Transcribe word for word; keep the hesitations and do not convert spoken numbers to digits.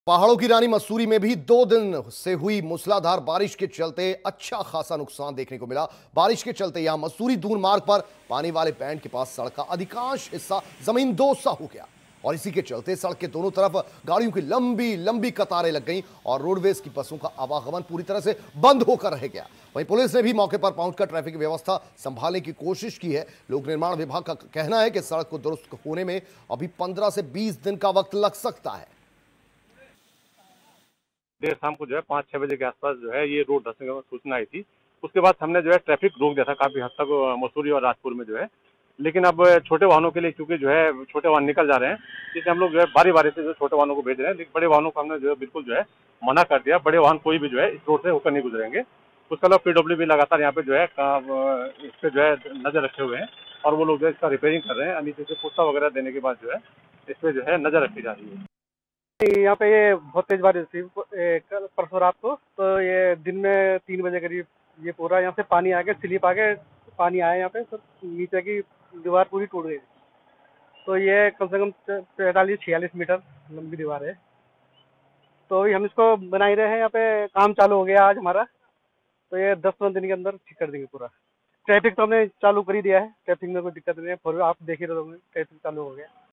पहाड़ों की रानी मसूरी में भी दो दिन से हुई मूसलाधार बारिश के चलते अच्छा खासा नुकसान देखने को मिला। बारिश के चलते यहां मसूरी दून मार्ग पर पानी वाले बैंड के पास सड़क का अधिकांश हिस्सा जमीन दोसा हो गया और इसी के चलते सड़क के दोनों तरफ गाड़ियों की लंबी लंबी कतारें लग गईं और रोडवेज की बसों का आवागमन पूरी तरह से बंद होकर रह गया। वहीं पुलिस ने भी मौके पर पहुंचकर ट्रैफिक व्यवस्था संभालने की कोशिश की है। लोक निर्माण विभाग का कहना है कि सड़क को दुरुस्त होने में अभी पंद्रह से बीस दिन का वक्त लग सकता है। देर शाम को जो है पाँच छह बजे के आसपास जो है ये रोड धंसने की सूचना आई थी। उसके बाद हमने जो है ट्रैफिक रोक दिया था काफी हद तक मसूरी और राजपुर में जो है। लेकिन अब छोटे वाहनों के लिए चूंकि जो है छोटे वाहन निकल जा रहे हैं, इसलिए हम लोग जो है बारी बारी से जो छोटे वाहनों को भेज रहे हैं, लेकिन बड़े वाहनों को हमने जो है बिल्कुल जो है मना कर दिया। बड़े वाहन कोई भी जो है इस रोड से होकर नहीं गुजरेंगे। उसके अलावा पीडब्ल्यू भी लगातार यहाँ पे जो है इस पे जो है नजर रखे हुए हैं और वो लोग जो है इसका रिपेयरिंग कर रहे हैं। नीचे से पुस्ता वगैरह देने के बाद जो है इस पे जो है नजर रखी जा रही है। यहाँ पे ये बहुत तेज बारिश थी ए, कल परसों रात को। तो ये दिन में तीन बजे करीब ये पूरा यहाँ से पानी आ गया, स्लिप आ गया, पानी आया यहाँ पे, तो नीचे की दीवार पूरी टूट गई। तो ये कम से कम पैंतालीस छियालीस मीटर लंबी दीवार है। तो अभी हम इसको बना ही रहे हैं, यहाँ पे काम चालू हो गया आज हमारा। तो ये दस पंद्रह दिन के अंदर ठीक कर देंगे पूरा। ट्रैफिक तो हमने चालू कर ही दिया है, ट्रैफिक में कोई दिक्कत नहीं है। आप देख ही रहे होंगे ट्रैफिक चालू हो गया।